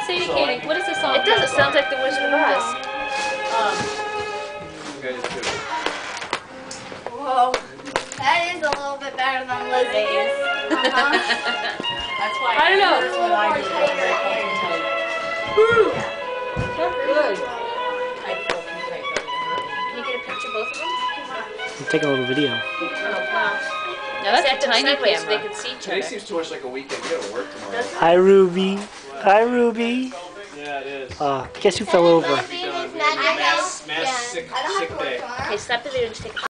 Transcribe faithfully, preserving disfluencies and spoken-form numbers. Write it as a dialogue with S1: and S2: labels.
S1: Sadie Katie, what is the song?
S2: It does. It sounds like the Wizard of Oz.
S1: Um,
S3: Whoa. That is a little bit better than Lizzie's. Uh-huh.
S1: That's why
S2: I don't know.
S1: That's what I do.
S2: Woo!
S1: That's good. I feel tight.
S2: Can you get a picture of both of them?
S4: I'm taking a little video.
S2: Oh, wow.
S1: Now that's
S2: Set
S1: a
S2: them
S1: tiny
S2: sideways so they
S1: camera.
S2: can see each
S5: Today
S2: other.
S5: seems too much like a weekend. You gotta work tomorrow.
S4: Hi, Ruby. Hi, Ruby.
S5: Yeah, it is.
S4: Uh, guess who fell over?
S5: Mass, mass sick, sick day.
S2: Okay, stop the video and just take a